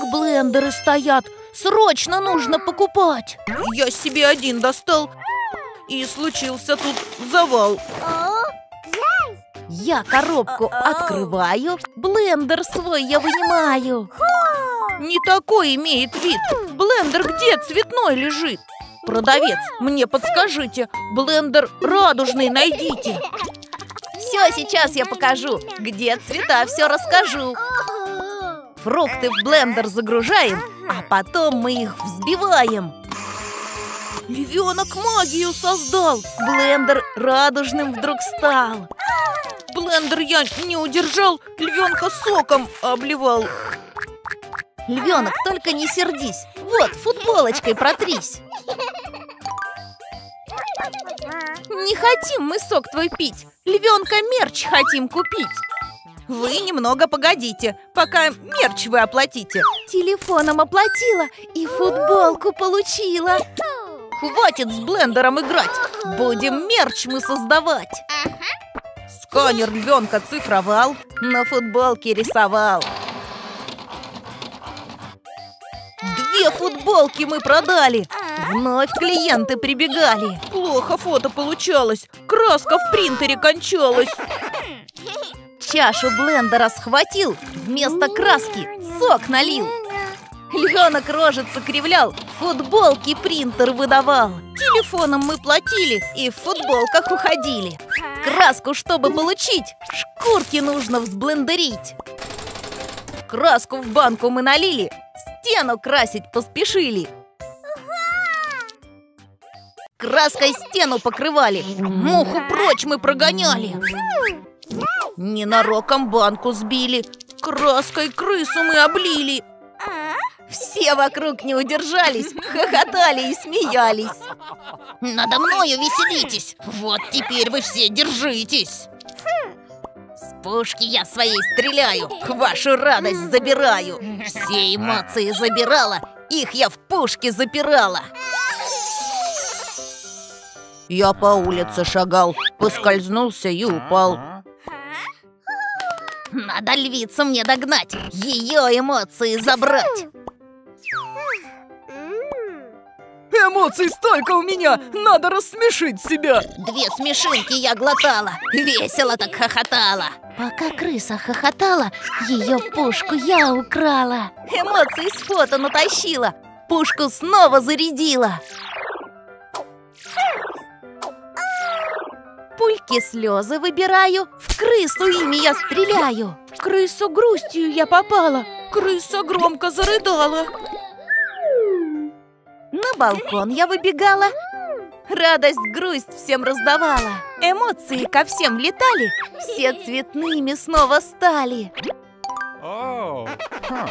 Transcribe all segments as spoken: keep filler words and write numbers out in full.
блендеры стоят. Срочно нужно покупать. Я себе один достал, и случился тут завал. Я коробку открываю, блендер свой я вынимаю. Не такой имеет вид. Блендер где цветной лежит? Продавец, мне подскажите, блендер радужный найдите. Все, сейчас я покажу. Где цвета, все расскажу. Фрукты в блендер загружаем, а потом мы их взбиваем. Львенок магию создал. Блендер радужным вдруг стал. Блендер я не удержал, львенка соком обливал. Львенок, только не сердись. Вот, футболочкой протрись. Не хотим мы сок твой пить, львенка мерч хотим купить. Вы немного погодите, пока мерч вы оплатите. Телефоном оплатила и футболку получила. Хватит с блендером играть, будем мерч мы создавать. Сканер львенка цифровал, на футболке рисовал. Две футболки мы продали, вновь клиенты прибегали. Плохо фото получалось, краска в принтере кончалась. Чашу блендера схватил, вместо краски сок налил. Львенок рожица кривлял, футболки принтер выдавал. Телефоном мы платили и в футболках уходили. Краску, чтобы получить, шкурки нужно взблендерить. Краску в банку мы налили, стену красить поспешили. Краской стену покрывали, муху прочь мы прогоняли. Ненароком банку сбили, краской крысу мы облили. Все вокруг не удержались, хохотали и смеялись. Надо мною веселитесь, вот теперь вы все держитесь. С пушки я своей стреляю, вашу радость забираю. Все эмоции забирала, их я в пушке запирала. Я по улице шагал, поскользнулся и упал. Надо львицу мне догнать, ее эмоции забрать. Эмоций столько у меня, надо рассмешить себя. Две смешинки я глотала, весело так хохотала. Пока крыса хохотала, ее пушку я украла. Эмоции с фото натащила, пушку снова зарядила. Пульки слезы выбираю, в крысу ими я стреляю. В крысу грустью я попала, крыса громко зарыдала. На балкон я выбегала, радость, грусть всем раздавала. Эмоции ко всем летали, все цветными снова стали. Oh. Huh.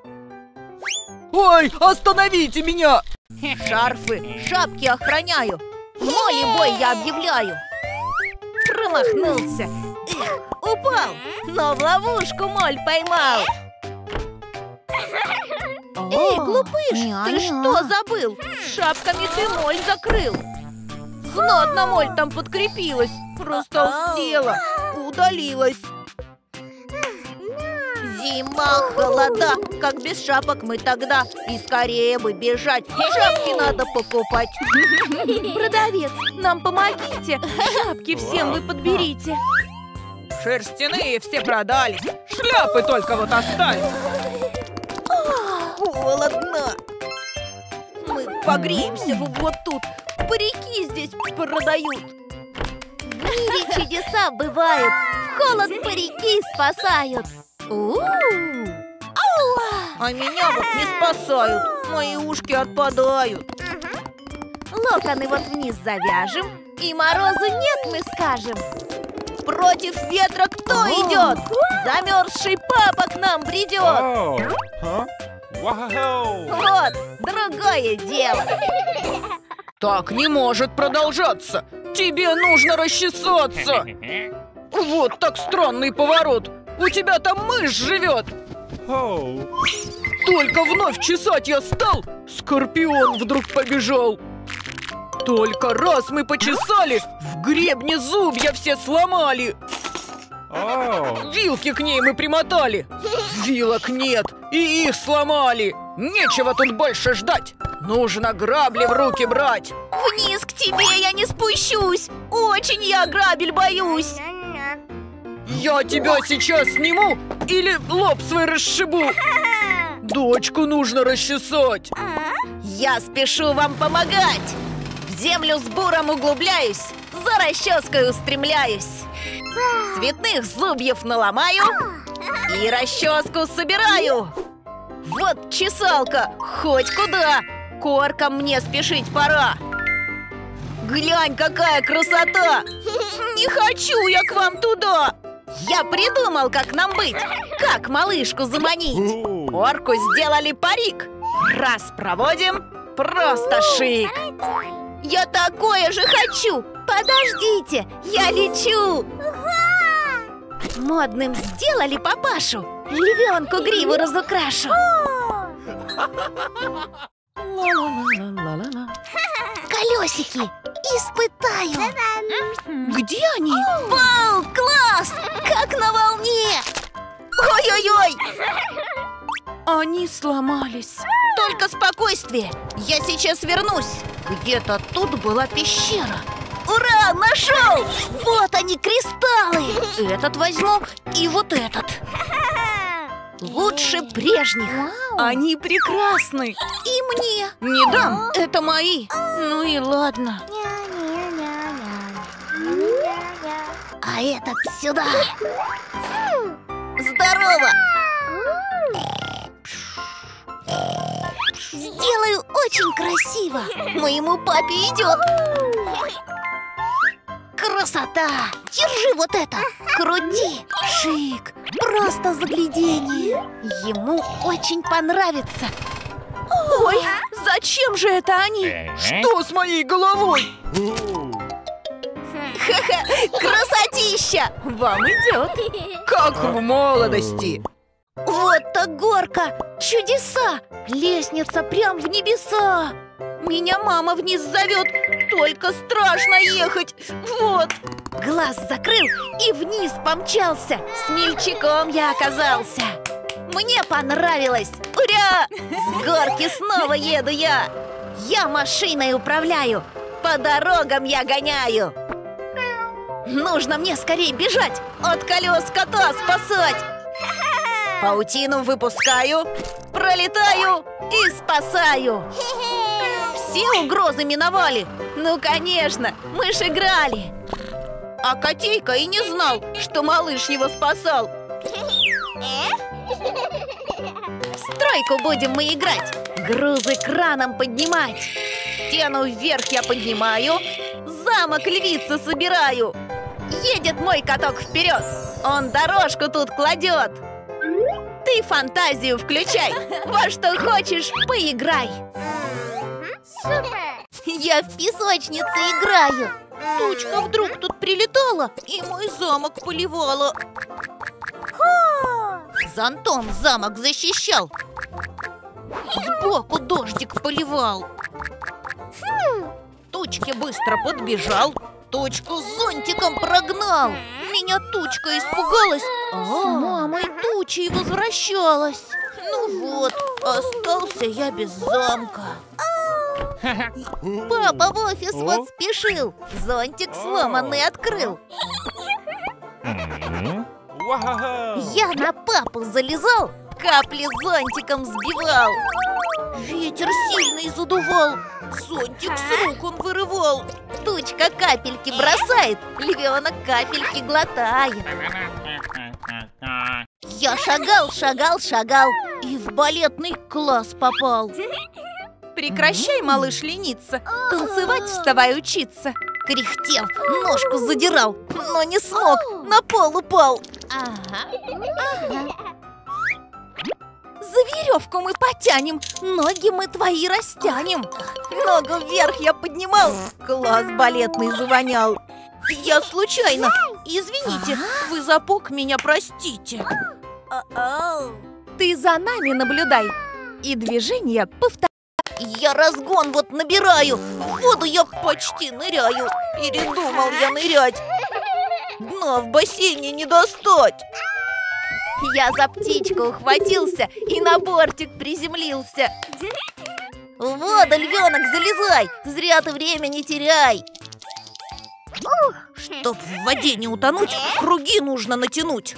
Ой, остановите меня! Шарфы, шапки охраняю, моли бой я объявляю. Промахнулся, эх, упал, но в ловушку моль поймал. Эй, глупыш, ты что забыл? Шапками ты моль закрыл. Знатно моль там подкрепилась, растолстела, удалилась. Зима, холода, как без шапок мы тогда. И скорее бы бежать, шапки надо покупать. Продавец, нам помогите, шапки всем вы подберите. Шерстяные все продались, шляпы только вот остались. Холодно. Мы погреемся вот тут. Парики здесь продают. В мире чудеса бывают. В холод парики спасают. У-у-у. А меня вот не спасают. Мои ушки отпадают. Локоны вот вниз завяжем, и морозу нет мы скажем. Против ветра кто идет? Замерзший папа к нам придет. Oh. Huh? Wow. Вот, другое дело. Так не может продолжаться. Тебе нужно расчесаться. Вот так странный поворот. У тебя там мышь живет. Oh. Только вновь чесать я стал, скорпион вдруг побежал. Только раз мы почесали, в гребне зубья все сломали. Oh. Вилки к ней мы примотали. Вилок нет, И их сломали. Нечего тут больше ждать. Нужно грабли в руки брать. Вниз к тебе я не спущусь. Очень я грабель боюсь. Я тебя сейчас сниму или лоб свой расшибу. Дочку нужно расчесать. Я спешу вам помогать. В землю с буром углубляюсь, за расческой устремляюсь. Цветных зубьев наломаю и расческу собираю. Вот чесалка, хоть куда, корком мне спешить пора. Глянь, какая красота! Не хочу я к вам туда. Я придумал, как нам быть, как малышку заманить. Орку сделали парик. Раз проводим, просто шик. Я такое же хочу. Подождите, я лечу. Модным сделали папашу. Львенку гриву разукрашу. Колесики испытаю. Где они? Вау, класс! Как на волне! Ой-ой-ой! Они сломались. Только спокойствие. Я сейчас вернусь. Где-то тут была пещера. Ура, нашел! Вот они, кристаллы. Этот возьму и вот этот. Лучше прежних. Они прекрасны. И мне. Не дам, это мои. Ну и ладно. А этот сюда. Здорово. Сделаю очень красиво. Моему папе идет. Красота! Держи вот это! Крути! Шик! Просто загляденье! Ему очень понравится! Ой, зачем же это они? Что с моей головой? Ха-ха! Красотища! Вам идет! Как в молодости. Вот так горка! Чудеса! Лестница прям в небеса! Меня мама вниз зовет, только страшно ехать. Вот. Глаз закрыл и вниз помчался. Смельчаком я оказался. Мне понравилось. Ура! С горки снова еду я. Я машиной управляю. По дорогам я гоняю. Нужно мне скорее бежать, от колес кота спасать. Паутину выпускаю, пролетаю и спасаю. Все угрозы миновали. Ну, конечно, мы ж играли. А котейка и не знал, что малыш его спасал. В стройку будем мы играть, грузы краном поднимать. Стену вверх я поднимаю, замок львицы собираю. Едет мой каток вперед, он дорожку тут кладет. Ты фантазию включай, во что хочешь поиграй. Я в песочнице играю. Тучка вдруг тут прилетала и мой замок поливала. Зонтом замок защищал. Сбоку дождик поливал. Тучке быстро подбежал, тучку с зонтиком прогнал. Меня тучка испугалась, с мамой тучей возвращалась. Ну вот, остался я без замка. Папа в офис вот спешил, зонтик сломанный открыл. Я на папу залезал, капли зонтиком сбивал. Ветер сильный задувал, зонтик с рук он вырывал. Тучка капельки бросает, львенок капельки глотает. Я шагал, шагал, шагал и в балетный класс попал. Прекращай, малыш, лениться, танцевать вставай учиться. Кряхтел, ножку задирал, но не смог, на пол упал. За веревку мы потянем, ноги мы твои растянем. Ногу вверх я поднимал, класс балетный завонял. Я случайно, извините, вы запуг меня простите. Ты за нами наблюдай и движение повторяй. Я разгон вот набираю, в воду я почти ныряю. Передумал я нырять, дна в бассейне не достать. Я за птичку ухватился и на бортик приземлился. В воду, львенок, залезай, зря ты время не теряй. Чтоб в воде не утонуть, круги нужно натянуть.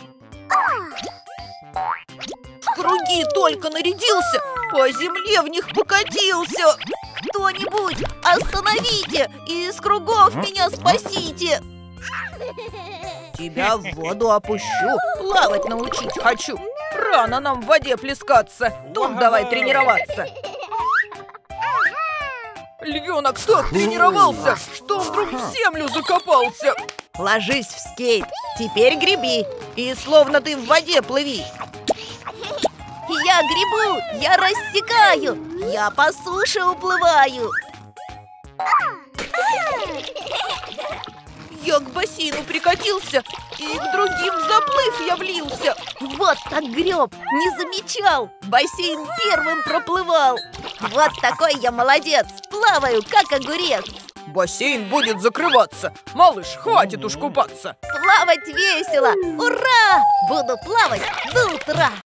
В круги только нарядился, по земле в них покатился. Кто-нибудь остановите и из кругов меня спасите. Тебя в воду опущу, плавать научить хочу. Рано нам в воде плескаться, тут давай тренироваться. Львенок так тренировался, что вдруг в землю закопался. Ложись в скейт, теперь греби, и словно ты в воде плыви. Я гребу, я рассекаю, я по суше уплываю. Я к бассейну прикатился, и к другим заплыв я влился. Вот так греб, не замечал, бассейн первым проплывал. Вот такой я молодец, плаваю как огурец. Бассейн будет закрываться, малыш, хватит уж купаться. Плавать весело, ура! Буду плавать до утра.